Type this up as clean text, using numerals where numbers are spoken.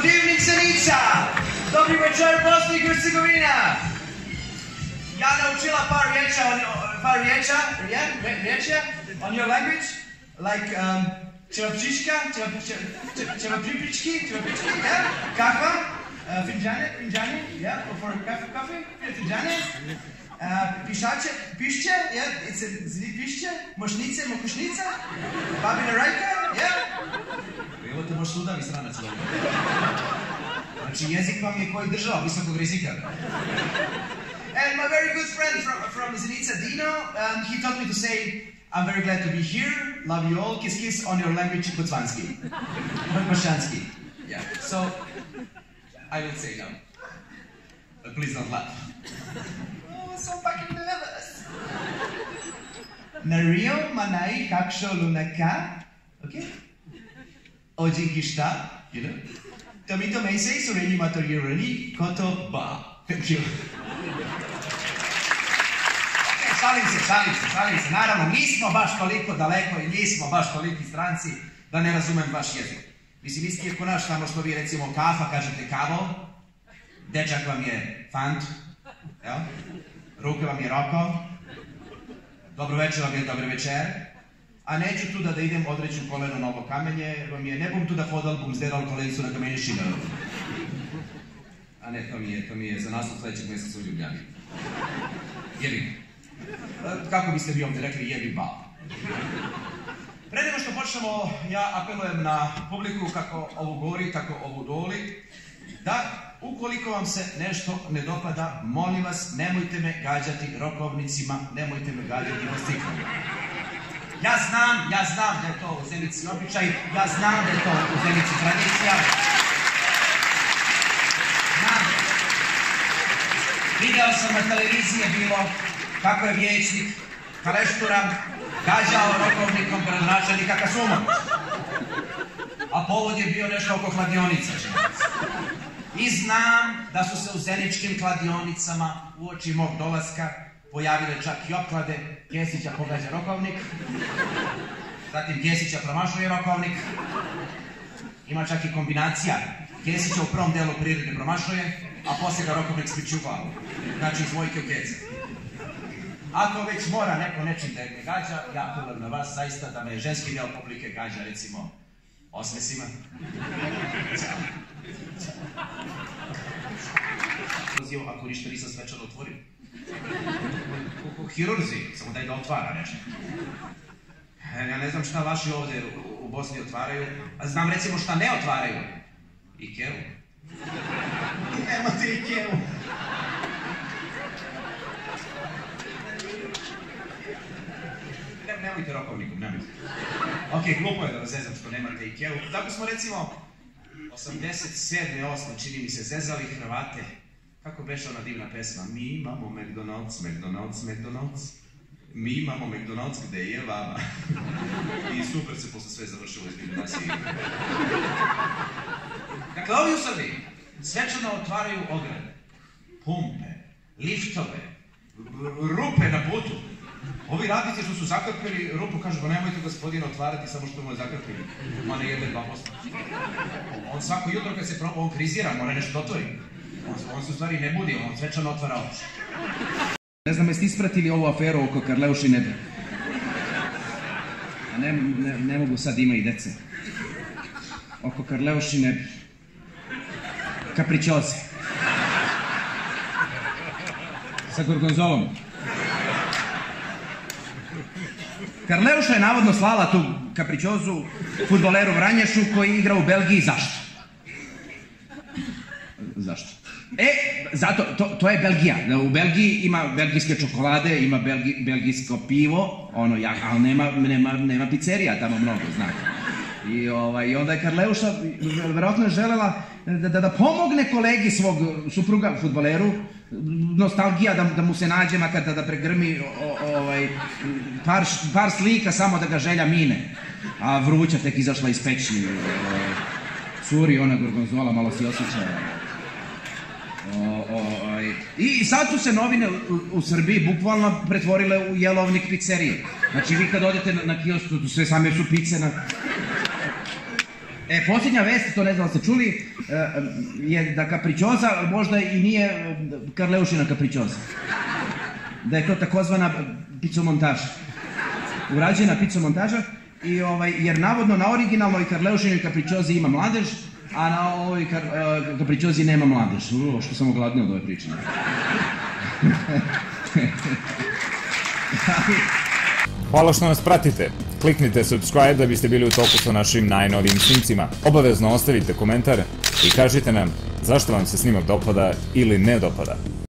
Divnik Zenica! Dobri večer, Bosna i Hercegovina! Ja naučila par riječi on your language, like čevapčiška, čevapripički, yeah? Kakva, finđane, yeah, for coffee, finđane, pišće, yeah, pišće, mošnice, mokušnica, babina rajka, yeah? Evo te moš sudavi stranac. Znači jezik vam je koji država visokog rizika. And my very good friend from Zenica, Dino, he taught me to say, I'm very glad to be here, love you all, kiss kiss on your language, Kucvanski. Bosanski. Yeah, so I will say now. Please don't laugh. Oh, so fucking nervous. Nario manai kakšo lunaka. Okay? Oji gishta, you know? Tomito meisei sureni matorioroni koto ba. Thank you. Šalim se. Naravno, nismo baš toliko daleko i nismo baš toliki stranci da ne razumem vaš jezik. Mislim, isti je ko naš, tamo što vi recimo kafa, kažete kavo, dečak vam je fant, ruke vam je roko, dobro večer vam je dobro večer, a neću tu da idem odreću koleno na ovo kamenje, vam je, ne bom tu da fodal, bom zdedal kolenicu na kamenišinu. A ne, to mi je za nastup sledećeg meseca u Ljubljani. Jebim. Kako biste vi ovdje rekli, jebi bal. Pre nego što počnemo, ja apelujem na publiku kako ovo gori, tako ovo doli, da ukoliko vam se nešto ne dopada, molim vas, nemojte me gađati rokovnicima, nemojte me gađati plastikom. Ja znam da je to u Zenici običaj, ja znam da je to u Zenici tradicija. Znam. Video sam na televiziji bilo kako je vijećnik Kaleštura gađao rokovnikom gradonačelnika Kasumom. A povod je bio nešto oko kladionica. I znam da su se u zeničkim kladionicama uoči mog dolaska pojavile čak i opklade Kesića pogađa rokovnik, zatim Kesića promašuje rokovnik, ima čak i kombinacija Kesića u prvom delu prirode promašuje, a poslije ga rokovnik spričuva, znači iz dvojke u kece. Ako već mora neko nečim da je ne gađa, ja apelujem na vas zaista da me ženski deo publike gađa, recimo, osmesima. Ako ništa nisam svečano otvorio. Hirurzi, samo daj da otvara nešto. Ja ne znam šta vaši ovdje u Bosni otvaraju, a znam recimo šta ne otvaraju. Ikeu. Nemate Ikeu. Nemojte rokovnikom, nemojte. Ok, glupo je da vas zezam što nemate Ikeu. Tako smo recimo 87. 8. čini mi se zezali Hrvate. Kako beše ona divna pesma? Mi imamo McDonald's. Mi imamo McDonald's gde je vama. I super se posle sve završilo iz gimnazije. Dakle, ovi u Srbiji svečano otvaraju ograde, pumpe, liftove, rupe na putu. Ovi radnici što su zakrpili rupu kažu, pa nemojte gospodine otvarati samo što mu je zakrpili. Ma ne jede 2%. On svako jutro kad se on frizira, mora nešto otvori. On se u stvari ne budi, on svečano otvara oči. Ne znam, jeste ispratili ovu aferu oko Karleušine? Ne mogu sad, ima i dece. Oko Karleušine kapričoze. Sa gorgonzolom. Karleuša je navodno slala tu kapričozu fudbaleru Vranješu koji igra u Belgiji. Zašto? Zašto? Zato, to je Belgija. U Belgiji ima belgijske čokolade, ima belgijsko pivo, ali nema pizzerija tamo mnogo, znate. I onda je Karleuša verovatno želela da pomogne kolegi svog supruga, fudbaleru, nostalgija da mu se nađe, makar da pregrmi par slika samo da ga želja mine. A vruća tek izašla iz pećni, curi ona gorgonzola, malo si osjeća. I sad su se novine u Srbiji bukvalno pretvorile u jelovnik pizzerije. Znači vi kad odete na kiosk, sve same su pice na... Posljednja vest, to ne znam da ste čuli, je da Capricciosa možda i nije Karleušina Capricciosa. Da je to takozvana picomontaža. Urađena picomontaža, jer navodno na originalnoj Karleušinoj Capricciosi ima mladež, a na ovoj Capricciosi nema mladež. Što sam ogladnio od ove priče. Hvala što nas pratite. Kliknite subscribe da biste bili u toku sa našim najnovijim snimcima. Obavezno ostavite komentar i kažite nam zašto vam se snimak dopada ili ne dopada.